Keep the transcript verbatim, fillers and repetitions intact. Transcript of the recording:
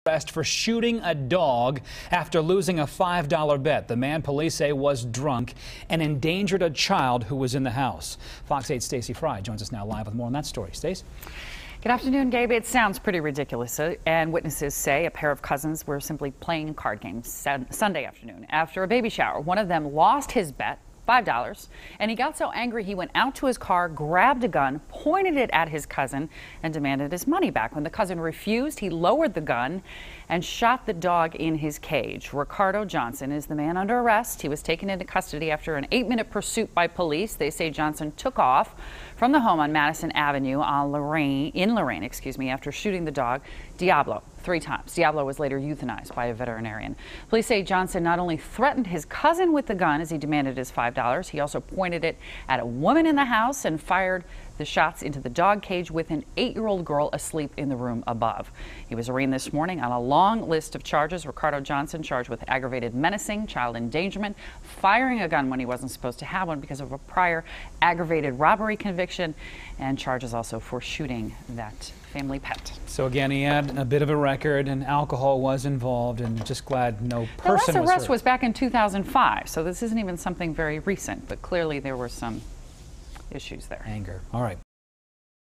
Arrest for shooting a dog after losing a five dollar bet. The man, police say, was drunk and endangered a child who was in the house. Fox eight's Stacey Fry joins us now live with more on that story. Stace? Good afternoon, Gabe. It sounds pretty ridiculous, uh, and witnesses say a pair of cousins were simply playing card games Sunday afternoon after a baby shower. One of them lost his bet, five dollars, and he got so angry he went out to his car, grabbed a gun, pointed it at his cousin, and demanded his money back. When the cousin refused, he lowered the gun and shot the dog in his cage. Ricardo Johnson is the man under arrest. He was taken into custody after an eight-minute pursuit by police. They say Johnson took off from the home on Madison Avenue on Lorain, in Lorain, excuse me, after shooting the dog Diablo three times. Diablo was later euthanized by a veterinarian. Police say Johnson not only threatened his cousin with the gun as he demanded his five dollars, he also pointed it at a woman in the house and fired the shots into the dog cage with an eight-year-old girl asleep in the room above. He was arraigned this morning on a long list of charges. Ricardo Johnson charged with aggravated menacing, child endangerment, firing a gun when he wasn't supposed to have one because of a prior aggravated robbery conviction, and charges also for shooting that family pet. So again, he had a bit of a record and alcohol was involved, and just glad no person the last was arrest hurt. was back in two thousand five, so this isn't even something very recent, but clearly there were some issues there. Anger. All right.